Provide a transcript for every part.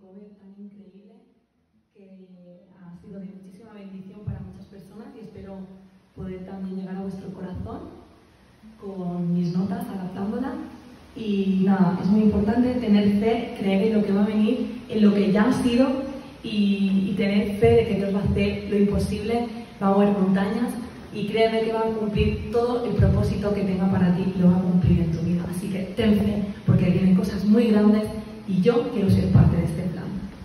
cover tan increíble que ha sido de muchísima bendición para muchas personas y espero poder también llegar a vuestro corazón con mis notas, adaptándola. Y nada, es muy importante tener fe, creer en lo que va a venir, en lo que ya ha sido y tener fe de que Dios va a hacer lo imposible, va a mover montañas y créeme que va a cumplir todo el propósito que tenga para ti y lo va a cumplir en tu vida. Así que ten fe, porque vienen cosas muy grandes y yo quiero ser parte de este plan.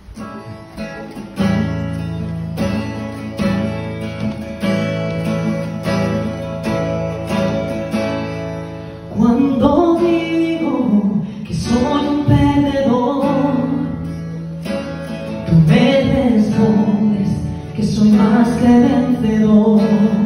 Cuando digo que soy un perdedor, tú me respondes que soy más que vencedor.